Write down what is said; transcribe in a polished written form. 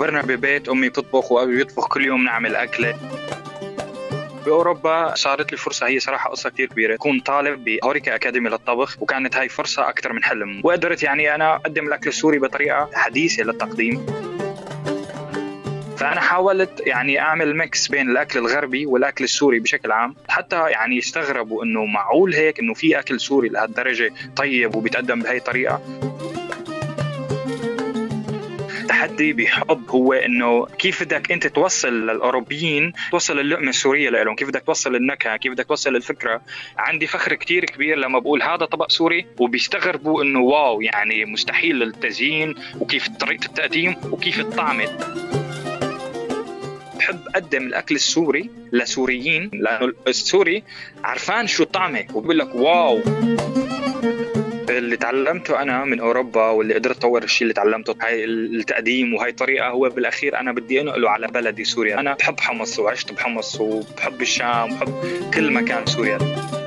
كبرنا ببيت أمي بتطبخ وأبي بيطبخ، كل يوم نعمل أكلة. بأوروبا صارت لي فرصة، هي صراحة قصة كتير كبيرة، كون طالب بهوريكا أكاديمي للطبخ، وكانت هاي فرصة أكثر من حلم، وقدرت يعني أنا أقدم الأكل السوري بطريقة حديثة للتقديم. فأنا حاولت يعني أعمل ميكس بين الأكل الغربي والأكل السوري بشكل عام، حتى يعني يستغربوا إنه معقول هيك إنه في أكل سوري لهالدرجة طيب وبيتقدم بهي الطريقة. التحدي بحب هو انه كيف بدك انت توصل للاوروبيين، توصل اللقمه السوريه لهم، كيف بدك توصل النكهه، كيف بدك توصل الفكره. عندي فخر كتير كبير لما بقول هذا طبق سوري وبيستغربوا انه واو، يعني مستحيل التزيين وكيف طريقه التقديم وكيف الطعم. بحب اقدم الاكل السوري لسوريين، لانه السوري عرفان شو طعمه وبقول لك واو. اللي تعلمته أنا من أوروبا واللي قدرت أطور الشيء اللي تعلمته، هاي التقديم وهاي طريقة، هو بالأخير أنا بدي أنقله على بلدي سوريا. أنا بحب حمص وعشت بحمص وبحب الشام وبحب كل مكان سوريا.